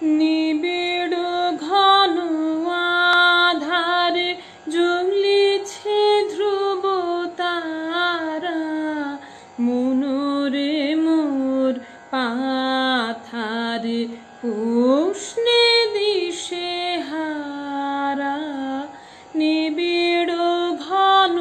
নিবিড় ঘন আধারে জ্বলিছে ধ্রুব তারা, মনোরে মোর পাথারে উষ্ণে দিশে হারা। নিবিড় ঘন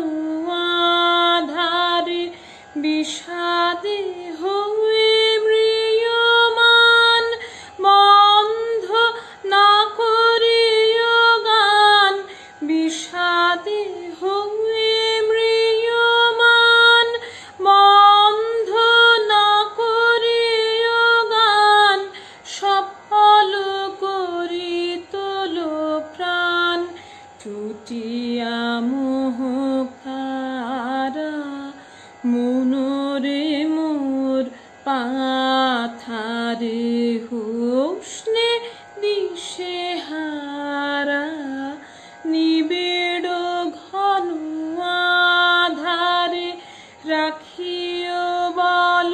আধারে বিষাদে হয়ে ম্রিয়মান, বন্ধ না করিও গান। বিষাদে হয়ে ম্রিয়মান, বন্ধ না করিও গান। সফল করি তোলো প্রাণ, চুটিয়া মোহ কারা। মনোরে মোর পাথারে উষ্ণে দিশে হারা। নিবিড় ঘন আধারে রাখিও বল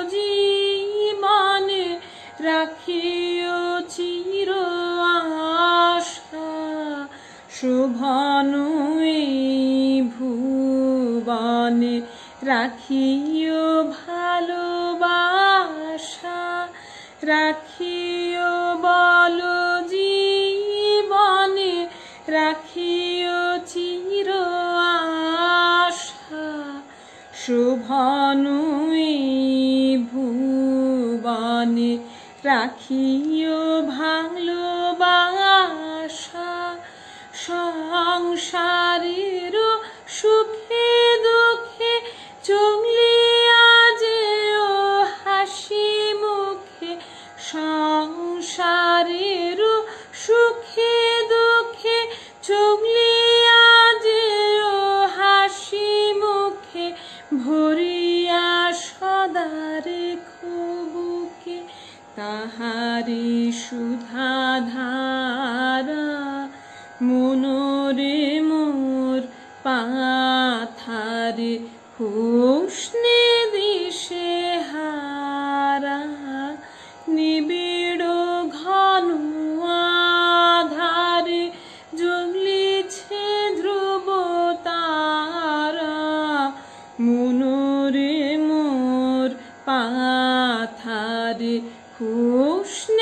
জীবনে, রাখিও চির আশা। শোভন এই ভুবনে রাখিও ভালোবাসা। রাখিও বল জীবনে, রাখিও চির আশা। শোভন এই ভুবনে রাখিও ভালোবাসা। সংসারের সুখে দুঃখে চলিয়া যেও হাসি মুখে। সংসারের সুখে দুঃখে চলিয়া যেও হাসি মুখে। ভরিয়া সদা রেখো বুকে তাহারি সুধা ধারা। মনোরে মোর পাথারে উষ্ণে দিশে হারা। নিবিড় ঘন আধারে জ্বলিছে ধ্রুব তারা, মনোরে মোর পাথারে উষ্ণে